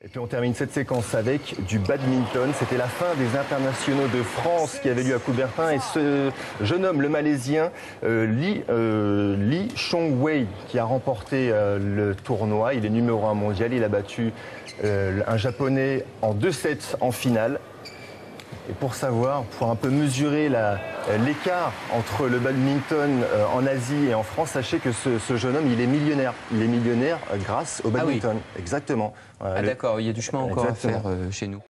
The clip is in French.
Et puis on termine cette séquence avec du badminton. C'était la fin des internationaux de France qui avait lieu à Coubertin. Et ce jeune homme, le Malaisien Lee Chong-wei, qui a remporté le tournoi. Il est numéro 1 mondial. Il a battu un Japonais en 2-7 en finale. Et pour savoir, pour un peu mesurer l'écart entre le badminton en Asie et en France, sachez que ce jeune homme, il est millionnaire. Il est millionnaire grâce au badminton. Ah oui. Exactement. Ah d'accord, il y a du chemin encore à faire chez nous.